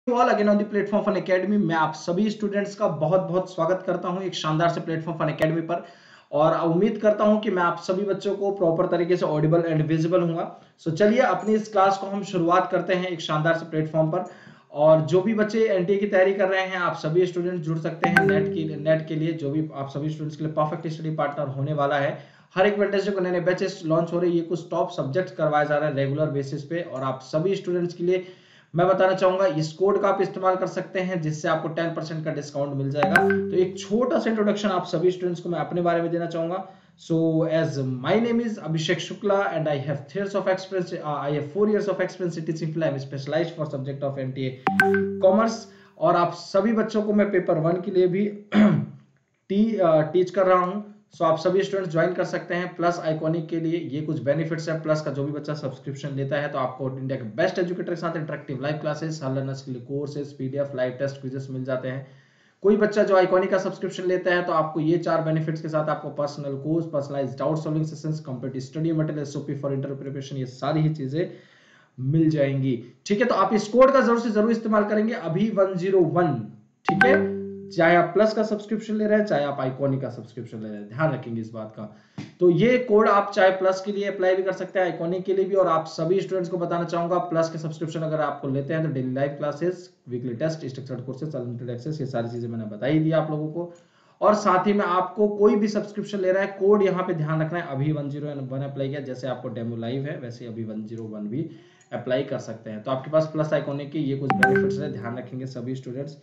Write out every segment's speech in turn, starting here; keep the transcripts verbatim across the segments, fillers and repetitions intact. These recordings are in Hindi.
All again on the platform fun academy. मैं आप सभी स्टूडेंट्स का बहुत बहुत स्वागत करता हूं एक शानदार से प्लेटफॉर्म फन एकेडमी पर, और उम्मीद करता हूं कि मैं आप सभी बच्चों को प्रॉपर तरीके से ऑडिबल एंड विजिबल हूंगा। सो चलिए अपनी इस क्लास को हम शुरुआत करते हैं एक शानदार से प्लेटफॉर्म पर। और जो भी बच्चे एनटीए की तैयारी कर रहे हैं, आप सभी स्टूडेंट्स जुड़ सकते हैं नेट की नेट के लिए, जो भी आप सभी स्टूडेंट्स के लिए परफेक्ट स्टडी पार्टनर होने वाला है। हर एक वेडनेसडे को नए नए बैचेस लॉन्च हो रहे हैं, ये कुछ टॉप सब्जेक्ट्स करवाए जा रहे हैं रेगुलर बेसिस पे, और आप सभी स्टूडेंट्स के लिए मैं बताना चाहूंगा इस कोड का आप इस्तेमाल कर सकते हैं, जिससे आपको टेन परसेंट का डिस्काउंट मिल जाएगा। तो एक छोटा सा इंट्रोडक्शन आप सभी स्टूडेंट्स को मैं अपने बारे में देना चाहूंगा। So as my name is Abhishek Shukla and I have three years of experience, uh, I have four years of experience in teaching film. I am specialized for subject of N T A Commerce। और आप सभी बच्चों को मैं पेपर वन के लिए भी टी टीच कर रहा हूं। सो आप सभी स्टूडेंट्स ज्वाइन कर सकते हैं। प्लस आइकॉनिक के लिए ये कुछ बेनिफिट्स है। प्लस का जो भी बच्चा सब्सक्रिप्शन लेता है तो आपको इंडिया के बेस्ट एजुकेटर के साथ इंटरेक्टिव लाइव क्लासेस, हर लर्नर्स के लिए courses, PDF, live test, quizzes मिल जाते हैं। कोई बच्चा जो आइकॉनिक का सब्सक्रिप्शन लेता है तो आपको ये चार बेनिफिट्स के साथ आपको personal course, personalised doubt solving sessions, complete study material, SOP for interview preparation, ये सारी ही चीजें मिल जाएंगी। ठीक है, तो आप इस कोड का जरूर से जरूर इस्तेमाल करेंगे, अभी वन जीरो वन। ठीक है, चाहे आप प्लस का सब्सक्रिप्शन ले रहे हैं, चाहे आप आइकॉनिक का सब्सक्रिप्शन ले रहे हैं, ध्यान रखेंगे इस बात का। तो ये कोड आप चाहे प्लस के लिए अप्लाई भी कर सकते हैं, आइकॉनिक के लिए भी। और आप सभी स्टूडेंट्स को बताना चाहूंगा, प्लस के सब्सक्रिप्शन अगर आपको लेते हैं तो daily live classes, weekly test, structured courses, unlimited access, ये सारी चीजें मैंने बताई दी आप लोगों को। और साथ ही में आपको कोई भी सब्सक्रिप्शन ले रहा है, कोड यहाँ पे ध्यान रखना है, अभी वन जीरो वन अप्लाई किया, जैसे आपको डेमो लाइव है वैसे अभी वन जीरो वन भी अप्लाई कर सकते हैं। तो आपके पास प्लस आइकॉनिक के ये कुछ बेनिफिट्स है, ध्यान रखेंगे सभी स्टूडेंट्स।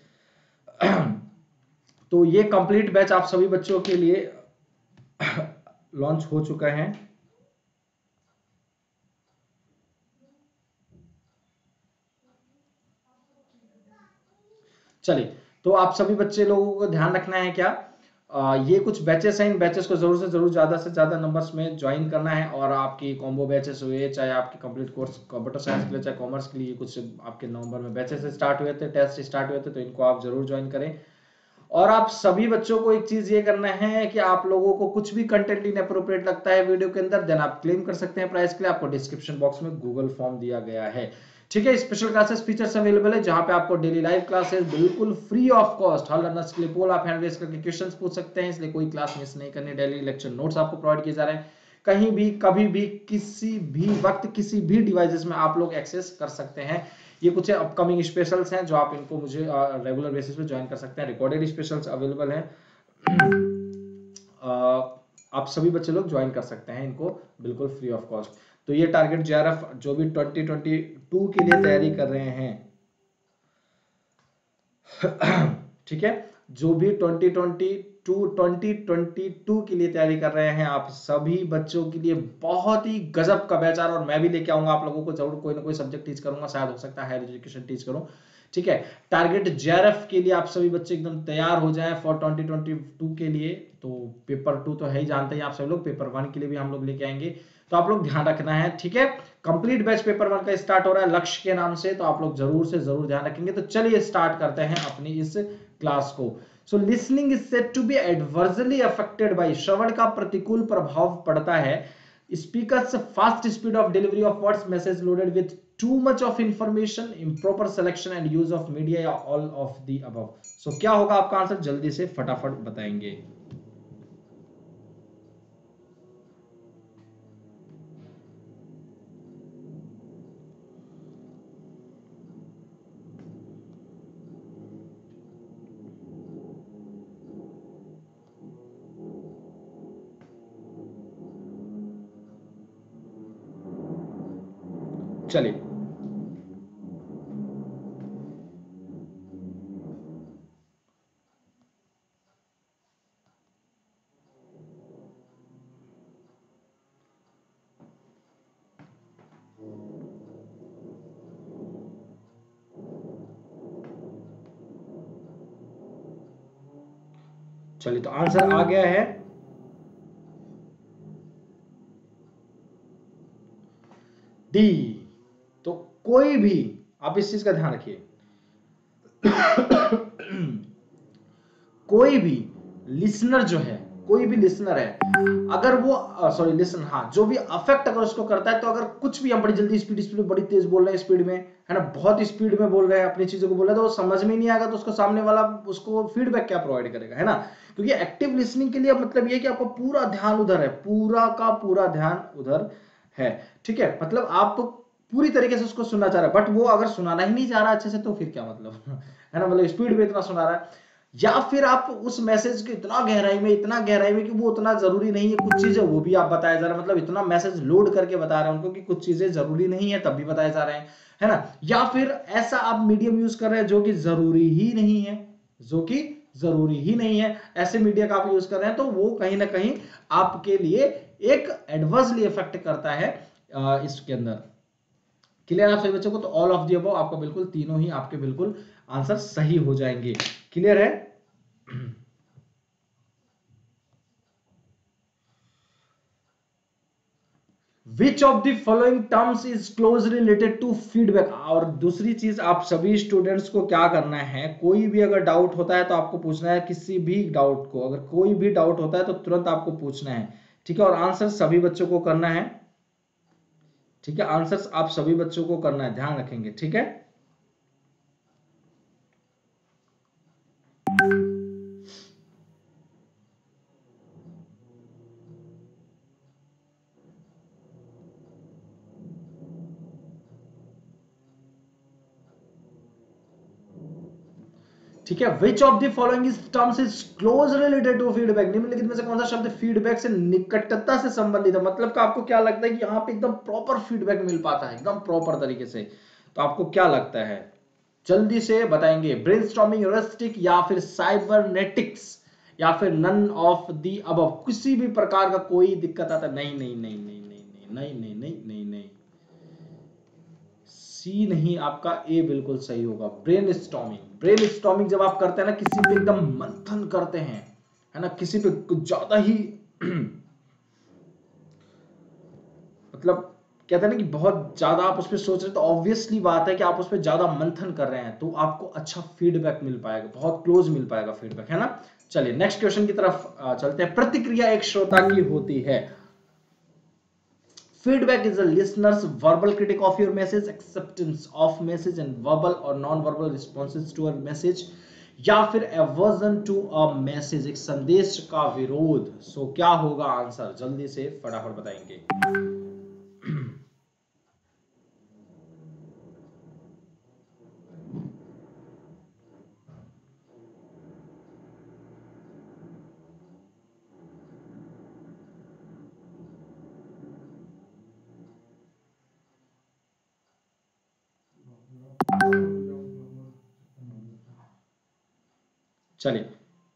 तो ये कंप्लीट बैच आप सभी बच्चों के लिए लॉन्च हो चुका है। चलिए, तो आप सभी बच्चे लोगों को ध्यान रखना है क्या, आ, ये कुछ बैचेस हैं, इन बैचेस को जरूर से जरूर ज्यादा से ज्यादा नंबर्स में ज्वाइन करना है। और आपकी कॉम्बो बैचेस हुए, चाहे आपके कंप्लीट कोर्स कंप्यूटर साइंस के लिए, चाहे कॉमर्स के लिए, कुछ आपके नवंबर में बैचेस स्टार्ट हुए थे, टेस्ट स्टार्ट हुए थे, तो इनको आप जरूर ज्वाइन करें। और आप सभी बच्चों को एक चीज ये करना है कि आप लोगों को कुछ भी कंटेंट इनएप्रोप्रिएट लगता है वीडियो के अंदर, देन आप क्लेम कर सकते हैं प्राइस के लिए। आपको डिस्क्रिप्शन बॉक्स में गूगल फॉर्म दिया गया है। ठीक है, स्पेशल क्लासेस फीचर्स अवेलेबल है, जहां पे आपको डेली लाइव क्लासेस बिल्कुल फ्री ऑफ कॉस्ट, हर लर्नर्स के लिए पोल आप हैंड रेज करके क्वेश्चंस पूछ सकते हैं, इसलिए कोई क्लास मिस नहीं करनी। डेली लेक्चर नोट्स आपको प्रोवाइड किए जा रहे हैं, कहीं भी कभी भी किसी भी वक्त किसी भी डिवाइसेस में आप लोग एक्सेस कर सकते हैं। ये कुछ अपकमिंग स्पेशल्स हैं जो आप इनको मुझे रेगुलर बेसिस पे ज्वाइन कर सकते हैं। रिकॉर्डेड स्पेशल्स अवेलेबल हैं, आप सभी बच्चे लोग ज्वाइन कर सकते हैं इनको बिल्कुल फ्री ऑफ कॉस्ट। तो ये टारगेट जेआरएफ जो भी ट्वेंटी ट्वेंटी टू के लिए तैयारी कर रहे हैं, ठीक है, जो भी twenty twenty two twenty twenty two के लिए तैयारी कर रहे हैं, आप सभी बच्चों के लिए बहुत ही गजब का बैच। और मैं भी लेके आऊंगा आप लोगों को, जरूर कोई ना कोई सब्जेक्ट टीच करूंगा, शायद हो सकता है हायर एजुकेशन टीच करूं। ठीक है, टारगेट जेआरएफ के लिए आप सभी बच्चे एकदम तैयार हो जाएं फॉर ट्वेंटी ट्वेंटी टू के लिए। तो पेपर टू तो है ही, जानते हैं आप सभी लोग, पेपर वन के लिए भी हम लोग लेके आएंगे, तो आप लोग ध्यान रखना है। ठीक है, कंप्लीट बैच पेपर वन का स्टार्ट हो रहा है लक्ष्य के नाम से, तो आप लोग जरूर से जरूर ध्यान रखेंगे। तो चलिए स्टार्ट करते हैं अपनी इस क्लास को। So listening is said to be adversely affected by, श्रवण का प्रतिकूल प्रभाव पड़ता है speakers fast speed of delivery of words, message loaded with too much of information, improper selection and use of media, या all of the above। so क्या होगा आपका आंसर, जल्दी से फटाफट बताएंगे। चलिए, चलिए तो आंसर आ गया है डी। तो कोई भी, आप इस चीज का ध्यान रखिए, कोई भी लिसनर जो है कोई भी लिसनर है, अगर वो सॉरी लिसन हाँ जो भी अफेक्ट अगर उसको करता है, तो अगर कुछ भी हम बड़ी जल्दी स्पीड स्पीड बड़ी तेज बोल रहे हैं, स्पीड में है ना, बहुत स्पीड में बोल रहे हैं, अपनी चीजों को बोल रहे हैं, तो वो समझ में नहीं आएगा, तो उसको सामने वाला उसको फीडबैक क्या प्रोवाइड करेगा, है ना। क्योंकि एक्टिव लिसनिंग के लिए मतलब ये कि आपका पूरा ध्यान उधर है, पूरा का पूरा ध्यान उधर है, ठीक है। मतलब आप पूरी तरीके से उसको सुनना चाह रहे हैं, बट वो अगर सुनाना ही नहीं चाह रहा अच्छे से, तो फिर क्या मतलब है ना, मतलब स्पीड में इतना सुना रहा है, या फिर आप उस मैसेज को इतना गहराई में इतना गहराई में कि वो उतना जरूरी नहीं है, कुछ चीजें वो भी आप बताया जा रहा है, मतलब इतना मैसेज लोड करके बता रहे हैं उनको कि कुछ चीजें जरूरी नहीं है तब भी बताए जा रहे हैं, है ना। या फिर ऐसा आप मीडियम यूज कर रहे हैं जो कि जरूरी ही नहीं है, जो कि जरूरी ही नहीं है, ऐसे मीडिया का आप यूज कर रहे हैं, तो वो कहीं ना कहीं आपके लिए एक एडवर्सली इफेक्ट करता है इसके अंदर। क्लियर आप सभी बच्चों को? तो ऑल ऑफ दी अबव आपका बिल्कुल तीनों ही आपके बिल्कुल आंसर सही हो जाएंगे। क्लियर है? Which of the following terms is closely related to feedback. और दूसरी चीज, आप सभी स्टूडेंट्स को क्या करना है, कोई भी अगर डाउट होता है तो आपको पूछना है, किसी भी डाउट को अगर कोई भी डाउट होता है तो तुरंत आपको पूछना है, ठीक है। और आंसर सभी बच्चों को करना है, ठीक है। आंसर्स आप सभी बच्चों को करना है, ध्यान रखेंगे, ठीक है। ठीक है, which of the following is terms is close related to feedback. निम्नलिखित में से कौन सा शब्द फीडबैक से निकटता से संबंधित है, मतलब का आपको क्या लगता है कि यहाँ पे एकदम प्रॉपर फीडबैक मिल पाता है, एकदम प्रॉपर तरीके से, तो आपको क्या लगता है, जल्दी से बताएंगे। ब्रेनस्टॉर्मिंग, ह्यूरिस्टिक, या फिर साइबरनेटिक्स, या फिर नन ऑफ दी अबव। किसी भी प्रकार का कोई दिक्कत आता नहीं नहीं नहीं नहीं नहीं नहीं नहीं नहीं नहीं नहीं सी नहीं, आपका ए बिल्कुल सही होगा। ब्रेन स्टॉर्मिंग, ब्रेन स्टॉर्मिंग जब आप करते हैं ना, किसी पे एकदम मंथन करते हैं, है ना, किसी पे कुछ ज्यादा ही मतलब कहते हैं ना कि बहुत ज्यादा आप उस पर सोच रहे, तो ऑब्वियसली बात है कि आप उस पर ज्यादा मंथन कर रहे हैं, तो आपको अच्छा फीडबैक मिल पाएगा, बहुत क्लोज मिल पाएगा फीडबैक, है ना। चलिए नेक्स्ट क्वेश्चन की तरफ चलते हैं। प्रतिक्रिया एक श्रोता की होती है। Feedback is a listener's verbal critic of your message, acceptance of message, and verbal or non-verbal responses to a message, या फिर aversion to a message, एक संदेश का विरोध। सो so, क्या होगा आंसर, जल्दी से फटाफट बताएंगे। चलिए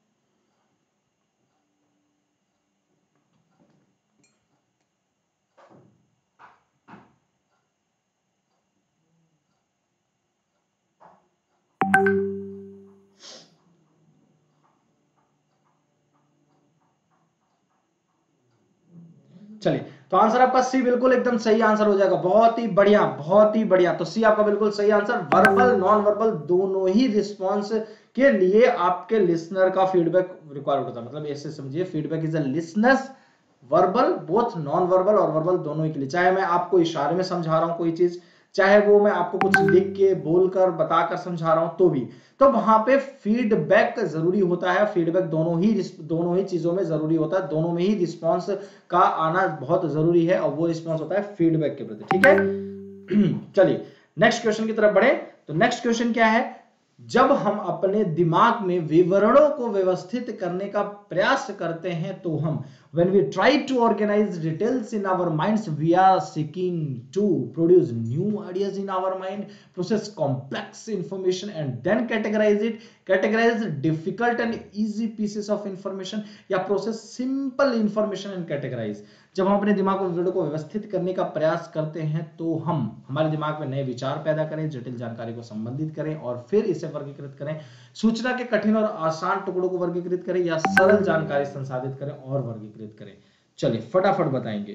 चलिए तो आंसर आपका सी बिल्कुल एकदम सही आंसर हो जाएगा। बहुत ही बढ़िया, बहुत ही बढ़िया। तो सी आपका बिल्कुल सही आंसर। वर्बल नॉन वर्बल दोनों ही रिस्पॉन्स के लिए आपके लिसनर का फीडबैक रिक्वायर्ड होता है। मतलब ऐसे समझिए, feedback is a listener's verbal, both non verbal और वर्बल दोनों ही के लिए। चाहे मैं आपको इशारे में समझा रहा हूं कोई चीज, चाहे वो मैं आपको कुछ लिख के बोलकर बताकर समझा रहा हूं, तो भी तो वहां पे फीडबैक जरूरी होता है। फीडबैक दोनों ही दोनों ही चीजों में जरूरी होता है, दोनों में ही रिस्पॉन्स का आना बहुत जरूरी है, और वो रिस्पॉन्स होता है फीडबैक के प्रति, ठीक है। चलिए नेक्स्ट क्वेश्चन की तरफ बढ़े। तो नेक्स्ट क्वेश्चन क्या है, जब हम अपने दिमाग में विवरणों को व्यवस्थित करने का प्रयास करते हैं, तो हम when we try to organize details in our minds, we are seeking to produce new ideas in our mind, process complex information and then categorize it, categorize difficult and easy pieces of information, या process simple information and categorize। जब हम अपने दिमाग को को व्यवस्थित करने का प्रयास करते हैं, तो हम हमारे दिमाग में नए विचार पैदा करें, जटिल जानकारी को संबंधित करें और फिर इसे वर्गीकृत करें, सूचना के कठिन और आसान टुकड़ों को वर्गीकृत करें, या सरल जानकारी संसाधित करें और वर्गीकृत करें। चलिए फटाफट बताएंगे।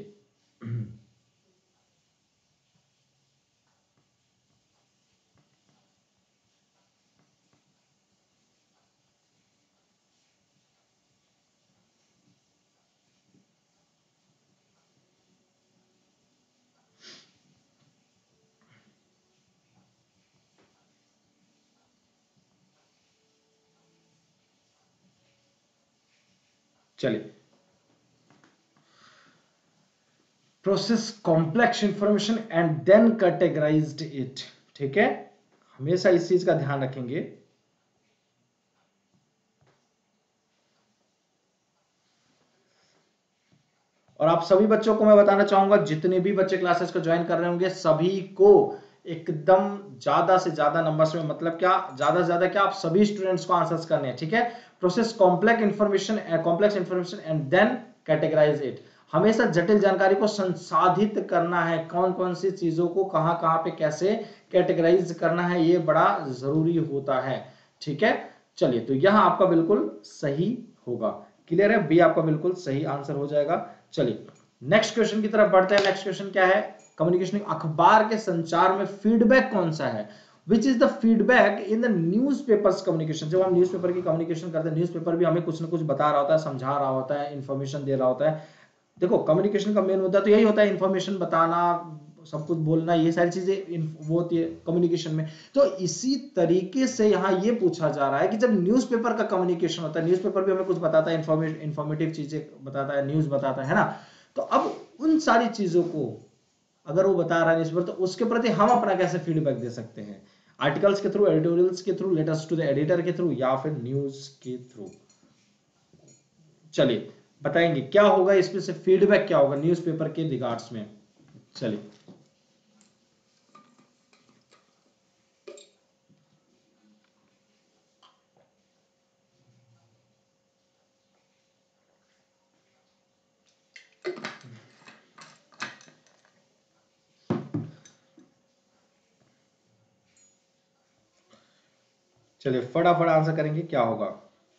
चलिए, process complex information and then categorized it. ठीक है, हमेशा इस चीज का ध्यान रखेंगे। और आप सभी बच्चों को मैं बताना चाहूंगा, जितने भी बच्चे क्लासेस को ज्वाइन कर रहे होंगे सभी को एकदम ज्यादा से ज्यादा नंबर्स में, मतलब क्या ज्यादा से ज्यादा क्या, आप सभी स्टूडेंट्स को आंसर्स करने हैं। ठीक है, process complex information complex information and then categorize it. हमेशा जटिल जानकारी को संसाधित करना है, कौन कौन सी चीजों को कहां कहां पे कैसे कैटेगराइज करना है, ये बड़ा जरूरी होता है। ठीक है, चलिए, तो यहां आपका बिल्कुल सही होगा। क्लियर है, बी आपका बिल्कुल सही आंसर हो जाएगा। चलिए नेक्स्ट क्वेश्चन की तरफ बढ़ते हैं। नेक्स्ट क्वेश्चन क्या है, कम्युनिकेशन अखबार के संचार में फीडबैक कौन सा है? Which is the feedback in the newspapers communication. जब हम न्यूज़पेपर की कम्युनिकेशन करते हैं, न्यूज़पेपर भी हमें कुछ ना कुछ बता रहा होता है, समझा रहा होता है, इंफॉर्मेशन दे रहा होता है। देखो, कम्युनिकेशन का मेन मुद्दा तो यही होता है, इंफॉर्मेशन बताना, सब कुछ बोलना, ये सारी चीजें वो होती है कम्युनिकेशन में। तो इसी तरीके से यहाँ ये पूछा जा रहा है कि जब न्यूज़पेपर का कम्युनिकेशन होता है, न्यूज़पेपर भी हमें कुछ बताता है, इंफॉर्मेटिव चीजें बताता है, न्यूज बताता है ना, तो अब उन सारी चीजों को अगर वो बता रहा है न्यूज़पेपर, तो उसके प्रति हम अपना कैसे फीडबैक दे सकते हैं? आर्टिकल्स के थ्रू, एडिटोरियल्स के through, letters to the editor के थ्रू, या फिर न्यूज के थ्रू? चलिए बताएंगे क्या होगा इसमें से, फीडबैक क्या होगा न्यूज़पेपर के रिगार्ड्स में। चलिए, चलिए फटाफट आंसर करेंगे क्या होगा।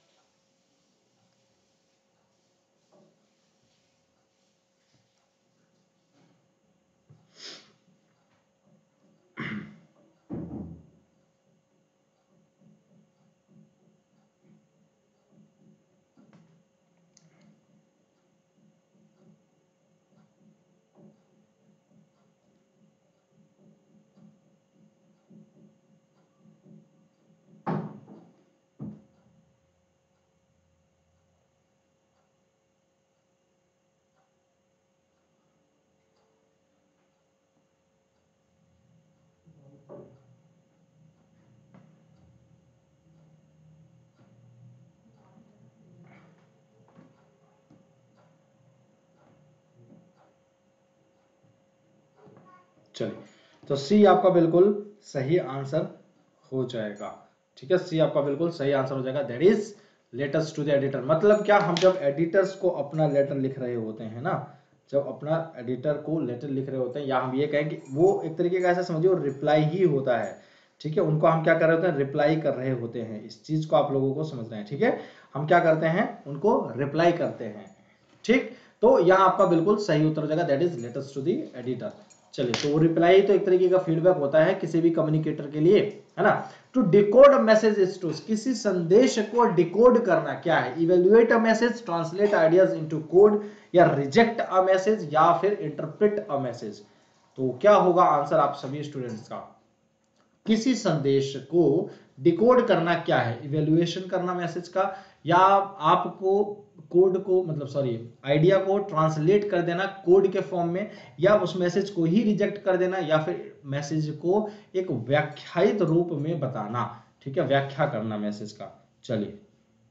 चलिए, तो सी आपका बिल्कुल सही आंसर हो जाएगा। ठीक है, सी आपका बिल्कुल सही आंसर हो जाएगा, that is letters to the editor. मतलब क्या, हम जब एडिटर्स को अपना लेटर लिख रहे होते हैं ना, जब अपना एडिटर को लेटर लिख रहे होते हैं, या हम ये कहें कि वो एक तरीके का ऐसा समझिए रिप्लाई ही होता है। ठीक है, उनको हम क्या कर रहे होते हैं, रिप्लाई कर रहे होते हैं। इस चीज को आप लोगों को समझना है। ठीक है, हम क्या करते हैं, उनको रिप्लाई करते हैं। ठीक, तो यहाँ आपका बिल्कुल सही उत्तर हो जाएगा, that is letters to the editor. चलिए, तो रिप्लाई तो एक तरीके का फीडबैक होता है किसी भी कम्युनिकेटर के लिए, है ना। To decode message is to, किसी संदेश को डिकोड करना क्या है? Evaluate a message, translate ideas into code, या रिजेक्ट अ मैसेज, या फिर इंटरप्रेट अ मैसेज। तो क्या होगा आंसर आप सभी स्टूडेंट्स का? किसी संदेश को डिकोड करना क्या है? इवेल्युएशन करना मैसेज का, या आपको कोड को, मतलब सॉरी आइडिया को ट्रांसलेट कर देना कोड के फॉर्म में, या उस मैसेज को ही रिजेक्ट कर देना, या फिर मैसेज को एक व्याख्यायित रूप में बताना। ठीक है, व्याख्या करना मैसेज का। चलिए,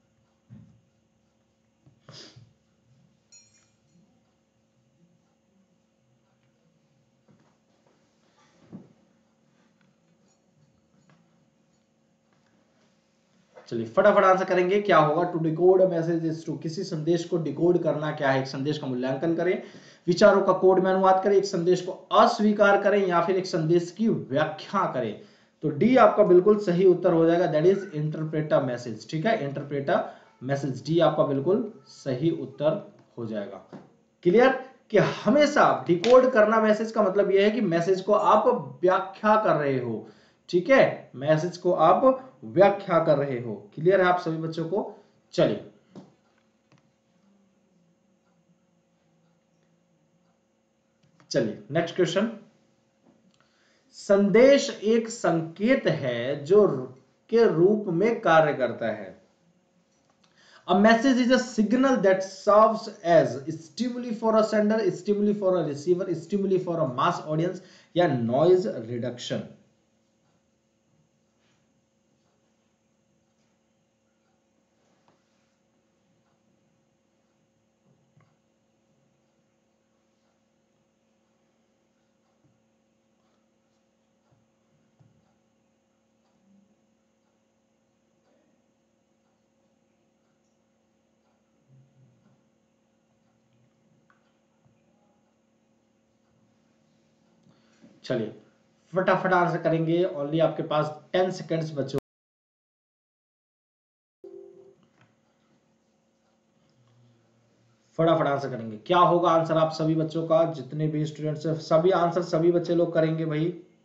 चलिए फटाफट आंसर करेंगे क्या होगा। To decode message is to, किसी संदेश को डिकोड करना क्या है? एक संदेश का मूल्यांकन करें, विचारों का कोड में अनुवाद करें, एक संदेश को अस्वीकार करें, या फिर एक संदेश की व्याख्या करें। तो डी आपका बिल्कुल सही उत्तर हो जाएगा, that is interpret a message. ठीक है, इंटरप्रेट अ मैसेज, डी आपका बिल्कुल सही उत्तर हो जाएगा। क्लियर, कि हमेशा डिकोड करना मैसेज का मतलब यह है कि मैसेज को आप व्याख्या कर रहे हो। ठीक है, मैसेज को आप व्याख्या कर रहे हो। क्लियर है आप सभी बच्चों को? चलिए, चलिए नेक्स्ट क्वेश्चन। संदेश एक संकेत है जो के रूप में कार्य करता है। A message is a signal that serves as stimuli for a sender, stimuli for a receiver, stimuli for a mass audience या noise reduction. चलिए फटाफट आंसर करेंगे, ओनली आपके पास टेन सेकेंड्स बचे। फटाफट आंसर करेंगे, क्या होगा आंसर आप सभी बच्चों का, जितने भी स्टूडेंट्स हैं सभी आंसर सभी बच्चे लोग करेंगे भाई।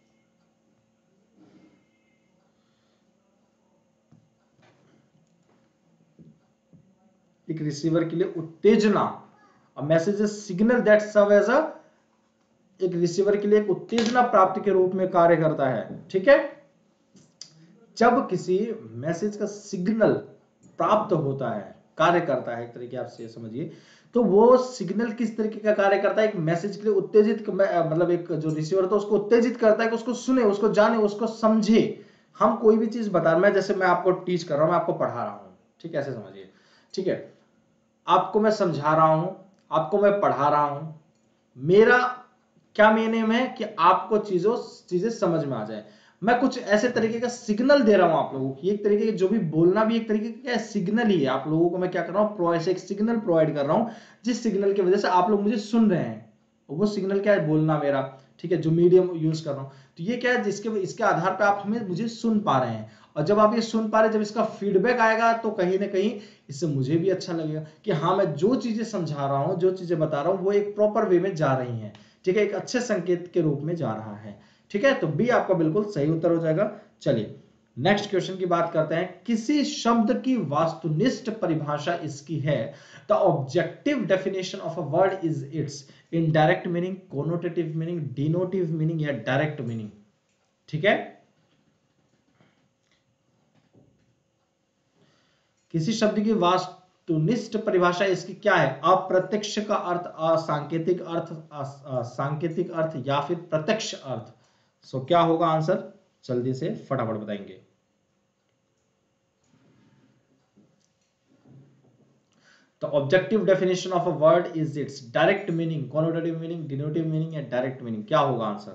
एक रिसीवर के लिए उत्तेजना, a message signal that serve as a, एक रिसीवर के लिए एक उत्तेजना प्राप्ति के रूप में कार्य करता है। ठीक है, जब किसी मैसेज का सिग्नल प्राप्त होता है, कार्य करता है, एक तरीके आप से समझिए, तो वो सिग्नल किस तरीके का कार्य करता है, एक मैसेज के लिए उत्तेजित, मतलब एक जो रिसीवर था उसको उत्तेजित करता है कि उसको सुने, उसको जाने, उसको समझे। हम कोई भी चीज बता रहे हैं, जैसे मैं आपको टीच कर रहा हूं, मैं आपको पढ़ा रहा हूं, ठीक है, ऐसे समझिए। ठीक है, आपको मैं समझा रहा हूं, आपको मैं पढ़ा रहा हूं, मेरा क्या मेन एम है कि आपको चीजों चीजें समझ में आ जाए। मैं कुछ ऐसे तरीके का सिग्नल दे रहा हूं आप लोगों की, एक तरीके के जो भी बोलना भी एक तरीके का सिग्नल ही है। आप लोगों को मैं क्या कर रहा हूं, एक सिग्नल प्रोवाइड कर रहा हूं, जिस सिग्नल की वजह से आप लोग मुझे सुन रहे हैं। वो सिग्नल क्या है, बोलना मेरा, ठीक है, जो मीडियम यूज कर रहा हूं। तो ये क्या है, जिसके इसके आधार पर आप हमें मुझे सुन पा रहे हैं। और जब आप ये सुन पा रहे हैं, जब इसका फीडबैक आएगा तो कहीं ना कहीं इससे मुझे भी अच्छा लगेगा कि हाँ, मैं जो चीजें समझा रहा हूं, जो चीजें बता रहा हूं, वो एक प्रॉपर वे में जा रही हैं। ठीक है, एक अच्छे संकेत के रूप में जा रहा है। ठीक है, तो बी आपका बिल्कुल सही उत्तर हो जाएगा। चलिए नेक्स्ट क्वेश्चन की बात करते हैं। किसी शब्द की वास्तुनिष्ठ परिभाषा इसकी है। The objective definition of a word is its indirect meaning, connotative meaning, denotative meaning या डायरेक्ट मीनिंग। ठीक है, किसी शब्द की वास्तुनिष्ठ परिभाषा इसकी क्या है। अप्रत्यक्ष का अर्थ, असांकेतिक अर्थ, सांकेतिक अर्थ या फिर प्रत्यक्ष अर्थ। सो क्या होगा आंसर, जल्दी से फटाफट बताएंगे। The objective definition of a word is its direct meaning, connotative meaning, denotative meaning या direct meaning। क्या होगा आंसर।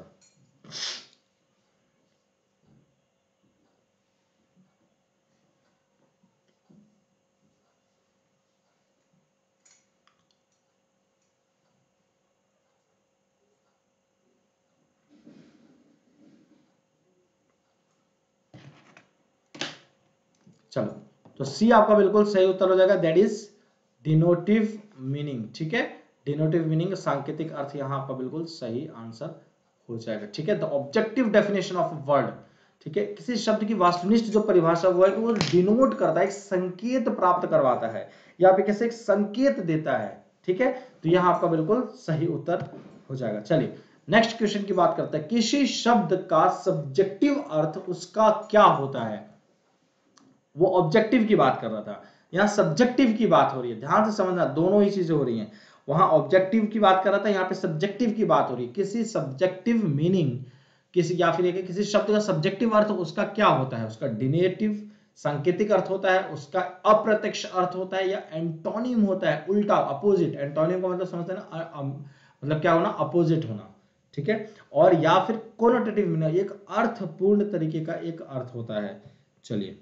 चलो, तो सी आपका बिल्कुल सही उत्तर हो जाएगा, दैट इज डिनोटिव मीनिंग। ठीक है, डिनोटिव मीनिंग, सांकेतिक अर्थ, यहां आपका बिल्कुल सही आंसर हो जाएगा। ठीक है, the objective definition of word, ठीक है, किसी शब्द की वास्तुनिष्ठ जो परिभाषा वो है कि वो डिनोट करता है, एक संकेत प्राप्त करवाता है, या फिर कैसे एक संकेत देता है। ठीक है, तो यहां आपका बिल्कुल सही उत्तर हो जाएगा। चलिए नेक्स्ट क्वेश्चन की बात करते हैं। किसी शब्द का सब्जेक्टिव अर्थ उसका क्या होता है। वो ऑब्जेक्टिव की बात कर रहा था, यहां सब्जेक्टिव की बात हो रही है। ध्यान से समझना, दोनों ही चीजें हो रही हैं। वहां ऑब्जेक्टिव की बात कर रहा था, यहाँ पे सब्जेक्टिव की बात हो रही है। किसी सब्जेक्टिव मीनिंग, किसी या फिर किसी शब्द का सब्जेक्टिव अर्थ उसका क्या होता है। उसका डिनेटिव सांकेतिक अर्थ होता है, उसका अप्रत्यक्ष अर्थ होता है, या एंटोनिम होता है, उल्टा, अपोजिट। एंटोनिम का मतलब समझते हैं ना, मतलब क्या होना, अपोजिट होना। ठीक है, और या फिर कोनोटेटिव मीनिंग, एक अर्थपूर्ण तरीके का एक अर्थ होता है। चलिए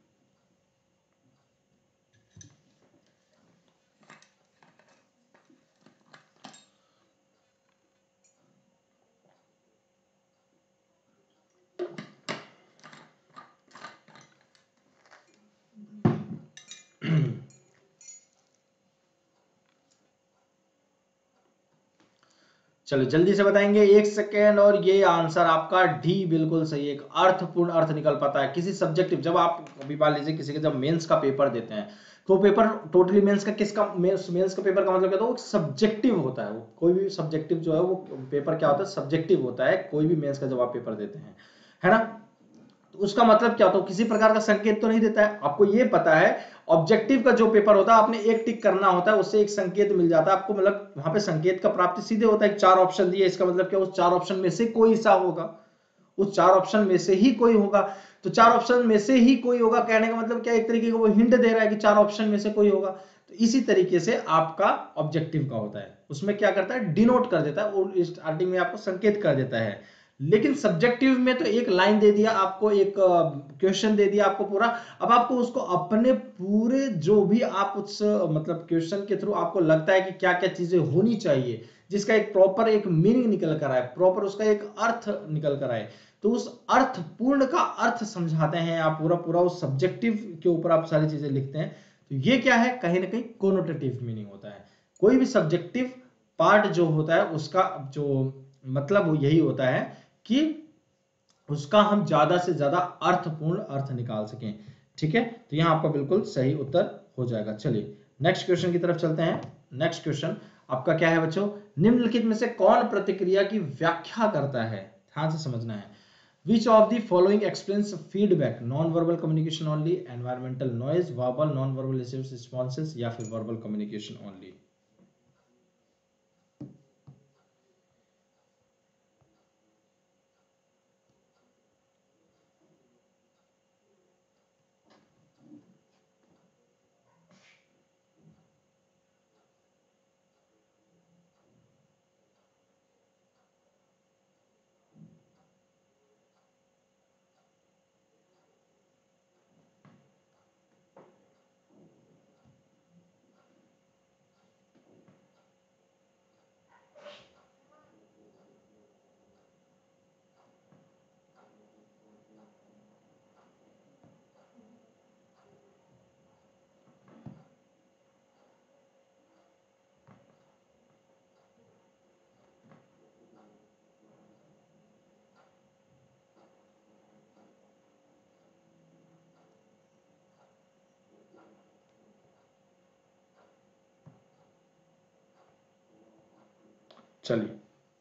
चलो जल्दी से बताएंगे, एक सेकेंड। और ये आंसर आपका डी बिल्कुल सही है, एक अर्थपूर्ण अर्थ निकल पाता है। किसी सब्जेक्टिव, जब आप अभी मान लीजिए किसी के जब मेंस का पेपर देते हैं, तो पेपर टोटली मेंस का किसका, मेंस का पेपर का मतलब क्या होता है, वो सब्जेक्टिव होता है। वो कोई भी सब्जेक्टिव जो है वो पेपर क्या होता है, सब्जेक्टिव होता है। कोई भी मेंस का जब आप पेपर देते हैं, है ना, तो उसका मतलब क्या होता है, किसी प्रकार का संकेत तो नहीं देता है, आपको ये पता है। ऑब्जेक्टिव का जो पेपर होता है आपने एक टिक करना होता है, उससे एक संकेत मिल जाता है आपको, मतलब वहां पे संकेत का प्राप्ति सीधे होता है। चार ऑप्शन दिए, इसका मतलब क्या, उस चार ऑप्शन में से कोई सा होगा, उस चार ऑप्शन में से ही कोई होगा। तो चार ऑप्शन में से ही कोई होगा कहने का मतलब क्या, एक तरीके का वो हिंट दे रहा है कि चार ऑप्शन में से कोई होगा। तो इसी तरीके से आपका ऑब्जेक्टिव का होता है, उसमें क्या करता है, डिनोट कर देता है, और स्टार्टिंग में आपको संकेत कर देता है। लेकिन सब्जेक्टिव में तो एक लाइन दे दिया आपको, एक क्वेश्चन दे दिया आपको पूरा, अब आपको उसको अपने पूरे जो भी आप उस मतलब क्वेश्चन के थ्रू आपको लगता है कि क्या क्या चीजें होनी चाहिए, जिसका एक प्रॉपर एक मीनिंग निकल कर आए, प्रॉपर उसका एक अर्थ निकल कर आए, तो उस अर्थ पूर्ण का अर्थ समझाते हैं आप, पूरा पूरा उस सब्जेक्टिव के ऊपर आप सारी चीजें लिखते हैं। तो ये क्या है, कहीं ना कहीं कोनोटेटिव मीनिंग होता है। कोई भी सब्जेक्टिव पार्ट जो होता है उसका जो मतलब वो यही होता है कि उसका हम ज्यादा से ज्यादा अर्थपूर्ण अर्थ निकाल सकें। ठीक है, तो यहां आपका बिल्कुल सही उत्तर हो जाएगा। चलिए नेक्स्ट क्वेश्चन की तरफ चलते हैं। नेक्स्ट क्वेश्चन आपका क्या है बच्चों, निम्नलिखित में से कौन प्रतिक्रिया की व्याख्या करता है, ध्यान से समझना है। Which of the following explains feedback? Non-verbal communication only, environmental noise, verbal non-verbal responses या फिर verbal communication only? चलिए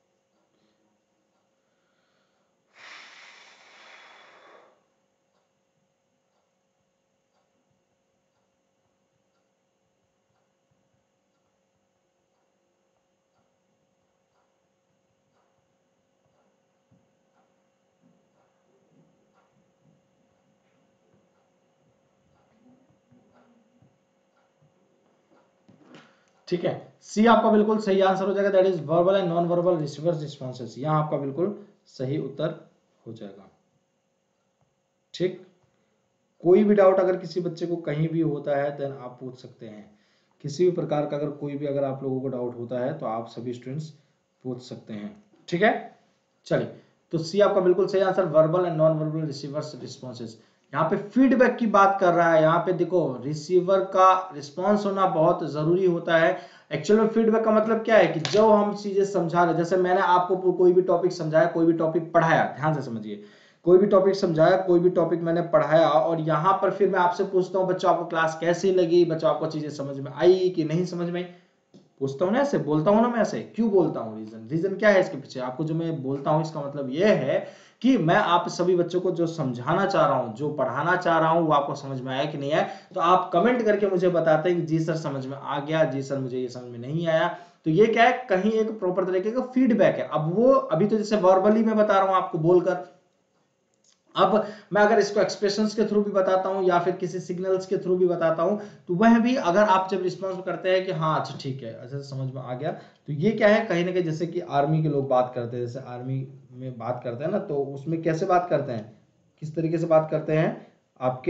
ठीक है, सी आपका बिल्कुल सही आंसर हो जाएगा, that is verbal and non verbal receivers responses. यहाँ आपका बिल्कुल सही उत्तर हो जाएगा। ठीक, कोई भी डाउट अगर किसी बच्चे को कहीं भी होता है देन आप पूछ सकते हैं, किसी भी प्रकार का अगर कोई भी अगर आप लोगों को डाउट होता है तो आप सभी स्टूडेंट्स पूछ सकते हैं। ठीक है, चलिए तो सी आपका बिल्कुल सही answer, verbal and non verbal receivers responses. यहाँ पे फीडबैक की बात कर रहा है, यहाँ पे देखो रिसीवर का रिस्पॉन्स होना बहुत जरूरी होता है। एक्चुअल में फीडबैक का मतलब क्या है कि जो हम चीजें समझा रहे, जैसे मैंने आपको कोई भी टॉपिक समझाया, कोई भी टॉपिक पढ़ाया, ध्यान से समझिए, कोई भी टॉपिक समझाया, कोई भी टॉपिक मैंने पढ़ाया, और यहाँ पर फिर मैं आपसे पूछता हूँ बच्चों आपको क्लास कैसी लगी, बच्चों आपको चीजें समझ में आई कि नहीं समझ में आई, पूछता हूँ ना, ऐसे बोलता हूँ ना मैं, ऐसे क्यों बोलता हूँ, रीजन रीजन क्या है इसके पीछे, आपको जो मैं बोलता हूँ इसका मतलब ये है कि मैं आप सभी बच्चों को जो समझाना चाह रहा हूँ, जो पढ़ाना चाह रहा हूँ, वो आपको समझ में आया कि नहीं आया। तो आप कमेंट करके मुझे बताते हैं कि जी सर समझ में आ गया, जी सर मुझे ये समझ में नहीं आया। तो ये क्या है, कहीं एक प्रॉपर तरीके का फीडबैक है। अब वो अभी तो जैसे वर्बली मैं बता रहा हूँ आपको बोलकर, अब मैं अगर इसको एक्सप्रेशंस के थ्रू भी बताता हूं या फिर किसी सिग्नल्स के थ्रू भी बताता हूं, तो वह भी अगर आप जब रिस्पॉन्स करते हैं कि हाँ अच्छा ठीक है, अच्छा समझ में आ गया, तो ये क्या है, कहीं ना कहीं जैसे कि आर्मी के लोग बात करते हैं, जैसे आर्मी में बात करते हैं ना, तो उसमें कैसे बात करते हैं, किस तरीके से बात करते हैं आपके,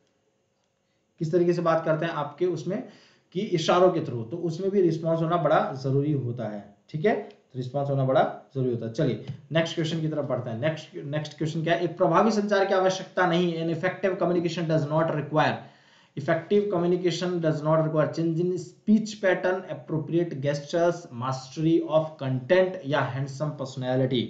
किस तरीके से बात करते हैं आपके उसमें कि इशारों के थ्रू, तो उसमें भी रिस्पॉन्स होना बड़ा जरूरी होता है। ठीक है, तो रिस्पॉन्स होना बड़ा जरूरी होता है। चलिए नेक्स्ट क्वेश्चन की तरफ बढ़ते हैं। नेक्स्ट नेक्स्ट क्वेश्चन क्या है, एक प्रभावी संचार की आवश्यकता नहीं, an effective communication does not require, effective communication does not require change in speech pattern, appropriate gestures, mastery of content या हैंडसम पर्सनैलिटी।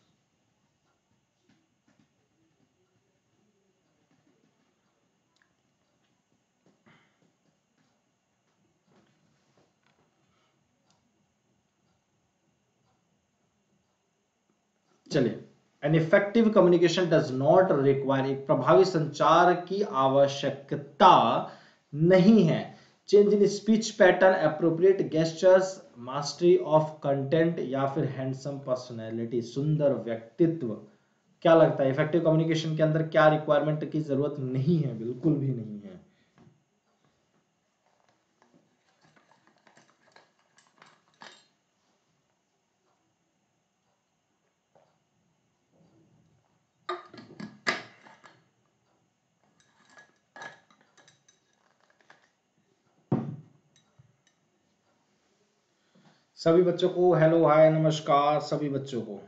चलिए, an effective communication does not require, एक प्रभावी संचार की आवश्यकता नहीं है। Change in speech pattern, appropriate gestures, mastery of content या फिर हैंडसम पर्सनैलिटी, सुंदर व्यक्तित्व। क्या लगता है इफेक्टिव कम्युनिकेशन के अंदर क्या रिक्वायरमेंट की जरूरत नहीं है? बिल्कुल भी नहीं है। सभी बच्चों को हेलो हाय नमस्कार सभी बच्चों को।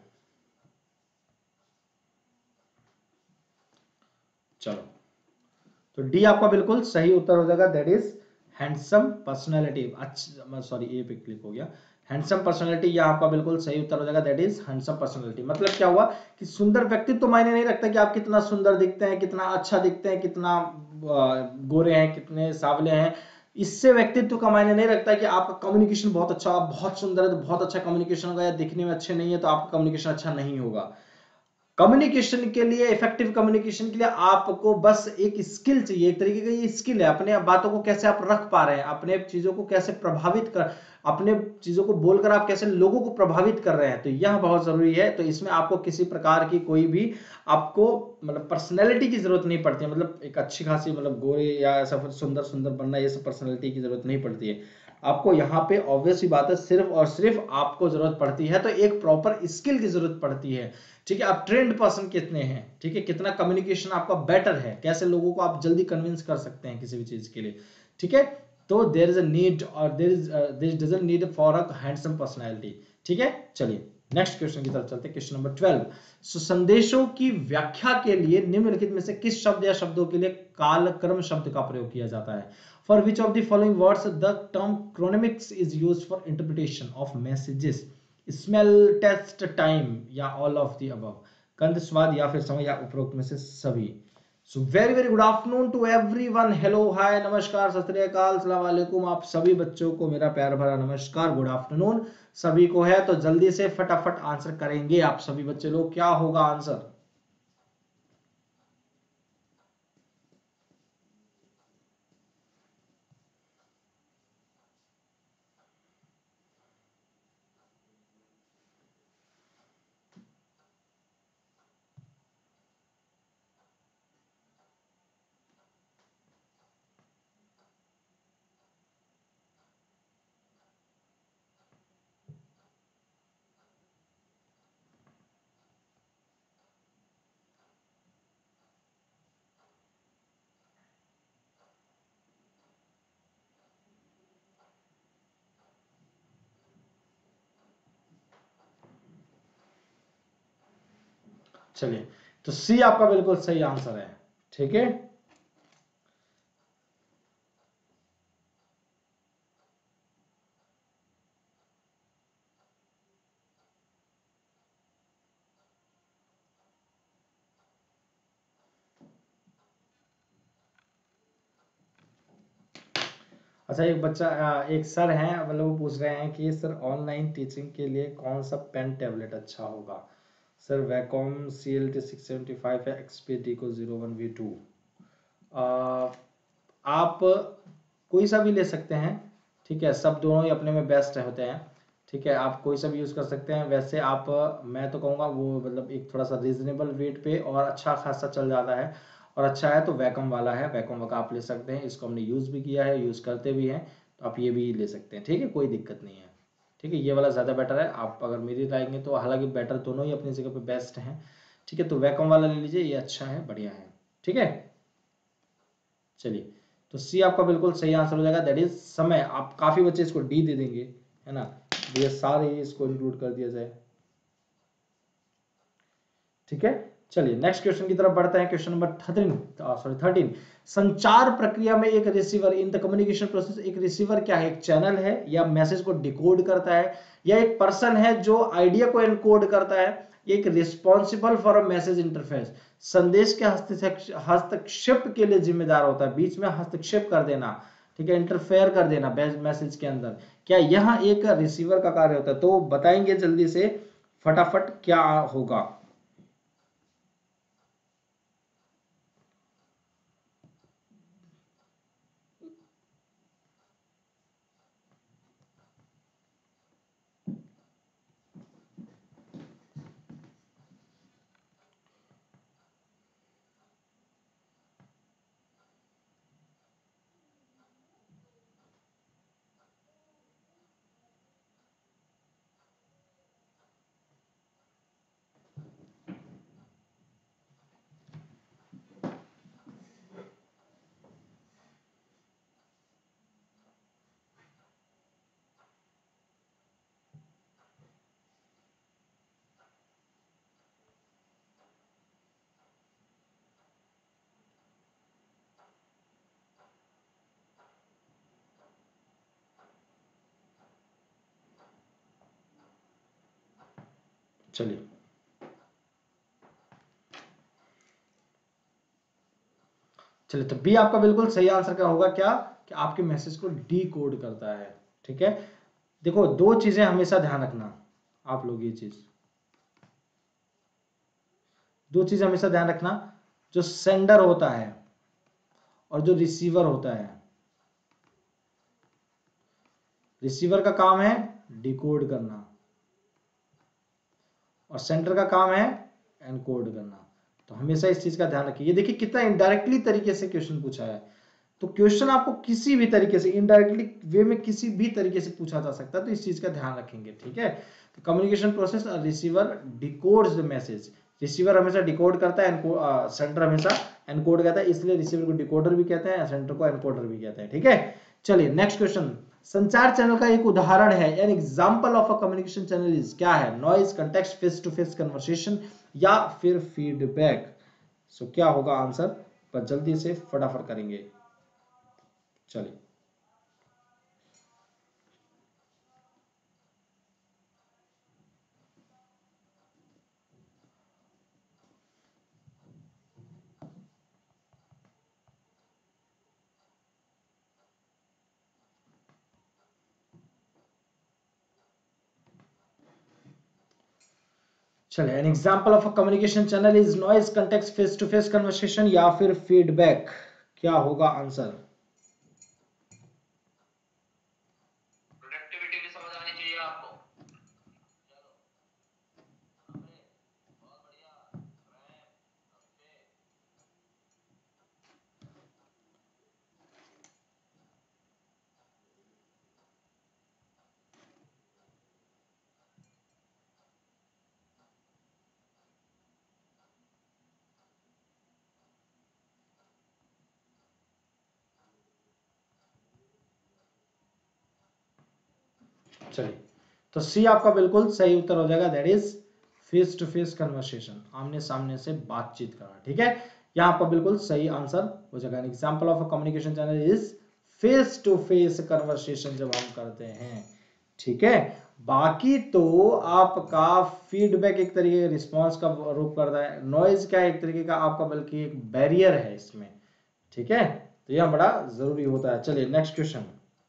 चलो, तो डी आपका बिल्कुल सही उत्तर हो जाएगा, दैट इज हैंडसम पर्सनैलिटी। अच्छा सॉरी, ए पे क्लिक हो गया। हैंडसम पर्सनैलिटी यह आपका बिल्कुल सही उत्तर हो जाएगा, दैट इज हैंडसम पर्सनैलिटी। मतलब क्या हुआ कि सुंदर व्यक्तित्व तो मायने नहीं रखता कि आप कितना सुंदर दिखते हैं, कितना अच्छा दिखते हैं, कितना गोरे हैं, कितने सावले हैं। इससे व्यक्तित्व का मायने नहीं रखता कि आपका कम्युनिकेशन बहुत अच्छा, आप बहुत सुंदर है तो बहुत अच्छा कम्युनिकेशन होगा, या दिखने में अच्छे नहीं है तो आपका कम्युनिकेशन अच्छा नहीं होगा। कम्युनिकेशन के लिए, इफेक्टिव कम्युनिकेशन के लिए आपको बस एक स्किल चाहिए, एक तरीके का ये स्किल है, अपने बातों को कैसे आप रख पा रहे हैं, अपने चीजों को कैसे प्रभावित कर, अपने चीजों को बोलकर आप कैसे लोगों को प्रभावित कर रहे हैं, तो यह बहुत जरूरी है। तो इसमें आपको किसी प्रकार की कोई भी आपको मतलब पर्सनैलिटी की जरूरत नहीं पड़ती है, मतलब एक अच्छी खासी मतलब गोरे या ऐसा सुंदर सुंदर बनना, ये सब पर्सनैलिटी की जरूरत नहीं पड़ती है आपको। यहाँ पे ऑब्वियस ही बात है, सिर्फ और सिर्फ आपको जरूरत पड़ती है तो एक प्रॉपर स्किल की जरूरत पड़ती है। ठीक है, आप ट्रेंड पर्सन कितने हैं, ठीक है, कितना कम्युनिकेशन आपका बेटर है, कैसे लोगों को आप जल्दी कन्विंस कर सकते हैं किसी भी चीज के लिए। ठीक है, तो देयर इज अ नीड और there is this doesn't need for a handsome personality. ठीक है, चलिए नेक्स्ट क्वेश्चन की तरफ चलते हैं, क्वेश्चन नंबर ट्वेल्व। सो संदेशों की व्याख्या के लिए निम्नलिखित में से किस शब्द या शब्दों के लिए कालक्रम शब्द का प्रयोग किया जाता है? For which of the following words the term chronemics is used for interpretation of messages? Smell, taste, time या ऑल ऑफ द अबव? गंध, स्वाद या फिर समय या उपरोक्त में से सभी। So very very good afternoon to everyone, hello hi नमस्कार सत श्री अकाल अस्सलाम वालेकुम, आप सभी बच्चों को मेरा प्यार भरा नमस्कार, गुड आफ्टरनून सभी को है। तो जल्दी से फटाफट आंसर करेंगे आप सभी बच्चे लोग, क्या होगा आंसर? चलिए, तो सी आपका बिल्कुल सही आंसर है। ठीक है, अच्छा एक बच्चा अ, एक सर हैं, मतलब वो पूछ रहे हैं कि सर ऑनलाइन टीचिंग के लिए कौन सा पेन टैबलेट अच्छा होगा? Sir Wacom C L T six seventy five है, XP D zero one V two. आप कोई सा भी ले सकते हैं, ठीक है, सब दोनों ही अपने में बेस्ट होते हैं। ठीक है, आप कोई सा भी यूज़ कर सकते हैं। वैसे आप, मैं तो कहूँगा वो मतलब एक थोड़ा सा रीजनेबल वेट पे और अच्छा खासा चल जाता है और अच्छा है तो वैकम वाला है, वैकम का आप ले सकते हैं। इसको हमने यूज़ भी किया है, यूज़ करते भी हैं, तो आप ये भी ले सकते हैं। ठीक है, कोई दिक्कत नहीं है। ठीक है, ये वाला ज़्यादा बेटर है। आप अगर मेरी लाएंगे तो हालांकि बेटर दोनों ही अपनी जगह पे बेस्ट हैं। ठीक है, तो वैकम वाला ले लीजिए, ये अच्छा है, बढ़िया है। ठीक है, चलिए, तो सी आपका बिल्कुल सही आंसर हो जाएगा, दैट इज समय। आप काफी बच्चे इसको डी दे देंगे, है ना, ये सारे इसको इंक्लूड कर दिया जाए। ठीक है, चलिए नेक्स्ट क्वेश्चन की तरफ बढ़ते हैं, question number thirteen, sorry thirteen. संचार प्रक्रिया में एक receiver in the communication process, एक रिसीवर क्या है? एक चैनल है, या मैसेज को डिकोड करता है, या एक पर्सन है जो आइडिया को एनकोड करता है, एक responsible for a message interface, संदेश के हस्तक्षेप हस्तक्षेप के लिए जिम्मेदार होता है, बीच में हस्तक्षेप कर देना, ठीक है, इंटरफेयर कर देना मैसेज के अंदर, क्या यह एक रिसीवर का कार्य होता है? तो बताएंगे जल्दी से फटाफट क्या होगा। चलिए चलिए तो बी आपका बिल्कुल सही आंसर क्या होगा, क्या कि आपके मैसेज को डी कोड करता है। ठीक है, देखो दो चीजें हमेशा ध्यान रखना आप लोग, ये चीज दो चीजें हमेशा ध्यान रखना, जो सेंडर होता है और जो रिसीवर होता है, रिसीवर का काम है डिकोड करना और सेंडर का काम है एनकोड करना। तो हमेशा इस चीज का ध्यान रखिए। ये देखिए कितना इनडायरेक्टली तरीके से क्वेश्चन पूछा है, तो क्वेश्चन आपको किसी भी तरीके से इनडायरेक्टली वे में किसी भी तरीके से पूछा जा सकता है, तो इस चीज का ध्यान रखेंगे। ठीक है, तो communication process, receiver decodes the message, receiver हमेशा डिकोड करता है, सेंडर हमेशा एनकोड करता है, इसलिए रिसीवर को डिकोडर भी कहते हैं, सेंडर को एनकोडर भी कहते हैं। ठीक है, चलिए नेक्स्ट क्वेश्चन। संचार चैनल का एक उदाहरण है, an example of a communication channel is, क्या है, noise, context, face to face conversation या फिर फीडबैक। सो क्या होगा आंसर, पर जल्दी से फटाफट करेंगे। चलिए चलिए an example of a communication channel is noise, context, face to face conversation या फिर फीडबैक। क्या होगा आंसर। प्रोडक्टिविटी भी समझ आनी चाहिए आपको। चलिए तो सी आपका बिल्कुल सही उत्तर हो जाएगा, that is face to face conversation, आमने सामने से बातचीत करना। ठीक है, यहाँ आपका बिल्कुल सही आंसर हो जाएगा। Example of a communication channel is face to face conversation जब हम करते हैं। ठीक है, बाकी तो आपका फीडबैक एक तरीके का रिस्पॉन्स का रूप करता है, नॉइज क्या एक तरीके का आपका बल्कि एक बैरियर है इसमें। ठीक है, तो यह बड़ा जरूरी होता है। चलिए नेक्स्ट क्वेश्चन।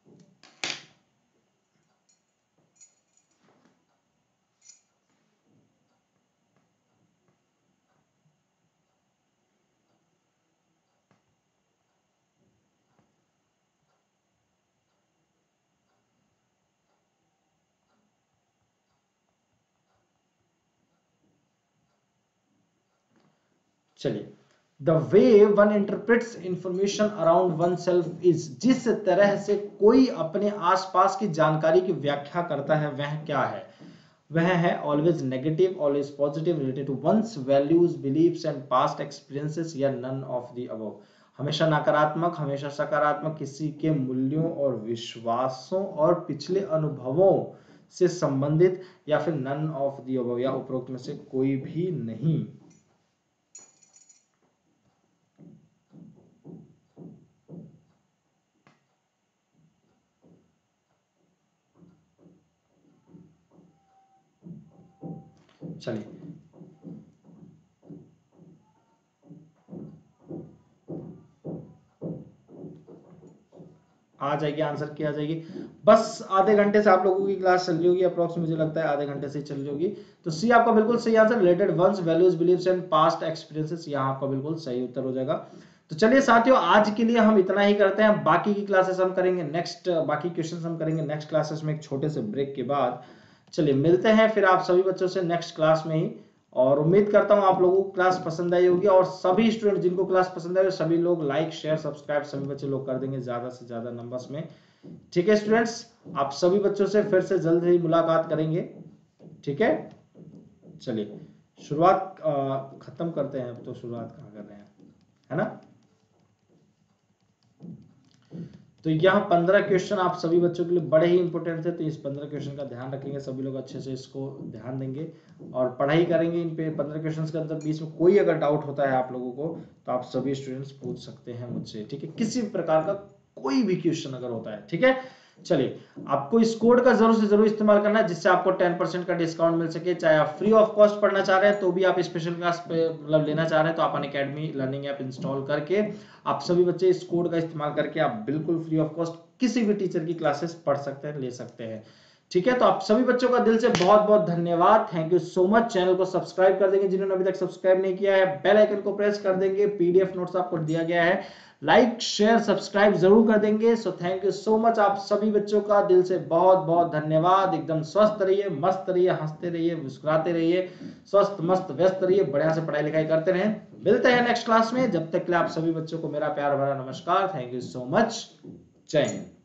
चलिए, the way one interprets information around oneself is, जिस तरह से कोई अपने आसपास की जानकारी की व्याख्या करता है वह क्या है, वह है always negative, always positive, related to one's values, beliefs and past experiences या नन ऑफ द अबव। हमेशा नकारात्मक, हमेशा सकारात्मक, किसी के मूल्यों और विश्वासों और पिछले अनुभवों से संबंधित या फिर नन ऑफ द अबव, या उपरोक्त में से कोई भी नहीं। चलिए आ जाएगी, आंसर की आ जाएगी। बस आधे घंटे से आप लोगों की क्लास चल रही होगी, अप्रोक्स मुझे लगता है आधे घंटे से चल रही होगी। तो सी आपका बिल्कुल सही answer, related one's values, beliefs and past experiences, यहाँ आपका बिल्कुल सही उत्तर हो जाएगा। तो चलिए साथियों, आज के लिए हम इतना ही करते हैं, बाकी की क्लासेस हम करेंगे नेक्स्ट, बाकी क्वेश्चन हम करेंगे नेक्स्ट क्लासेस में एक छोटे से ब्रेक के बाद। चलिए मिलते हैं फिर आप सभी बच्चों से नेक्स्ट क्लास में ही, और उम्मीद करता हूं आप लोगों को क्लास पसंद आई होगी, और सभी स्टूडेंट जिनको क्लास पसंद आई सभी लोग लाइक शेयर सब्सक्राइब सभी बच्चे लोग कर देंगे ज्यादा से ज्यादा नंबर्स में। ठीक है स्टूडेंट्स, आप सभी बच्चों से फिर से जल्द ही मुलाकात करेंगे। ठीक है, चलिए शुरुआत खत्म करते हैं, अब तो शुरुआत कहाँ कर रहे हैं, है ना। तो यह पंद्रह क्वेश्चन आप सभी बच्चों के लिए बड़े ही इंपॉर्टेंट थे, तो इस पंद्रह क्वेश्चन का ध्यान रखेंगे सभी लोग, अच्छे से इसको ध्यान देंगे और पढ़ाई करेंगे इन पे। पंद्रह क्वेश्चन के अंदर बीच में कोई अगर डाउट होता है आप लोगों को तो आप सभी स्टूडेंट्स पूछ सकते हैं मुझसे। ठीक है, किसी भी प्रकार का कोई भी क्वेश्चन अगर होता है। ठीक है, चलिए, आपको इस कोड का जरूर से जरूर इस्तेमाल करना है जिससे आपको टेन परसेंट का डिस्काउंट मिल सके। चाहे आप फ्री ऑफ कॉस्ट पढ़ना चाह रहे हैं तो भी आप स्पेशल क्लास पे मतलब लेना चाह रहे हैं तो आप अनअकैडमी लर्निंग ऐप इंस्टॉल करके आप सभी बच्चे इस कोड का इस्तेमाल करके आप बिल्कुल फ्री ऑफ कॉस्ट किसी भी टीचर की क्लासेस पढ़ सकते हैं, ले सकते हैं। ठीक है, तो आप सभी बच्चों का दिल से बहुत बहुत धन्यवाद, thank you so much. Channel को सब्सक्राइब कर देंगे जिन्होंने अभी तक सब्सक्राइब नहीं किया है, बेल आइकन को प्रेस कर देंगे, पीडीएफ नोट्स आपको दिया गया है, लाइक शेयर सब्सक्राइब जरूर कर देंगे। So thank you so much, आप सभी बच्चों का दिल से बहुत बहुत धन्यवाद। एकदम स्वस्थ रहिए, मस्त रहिए, हंसते रहिए, मुस्कुराते रहिए, स्वस्थ मस्त व्यस्त रहिए, बढ़िया से पढ़ाई लिखाई करते रहें। मिलते हैं नेक्स्ट क्लास में, जब तक के लिए आप सभी बच्चों को मेरा प्यार भरा नमस्कार, थैंक यू सो मच, जय हिंद।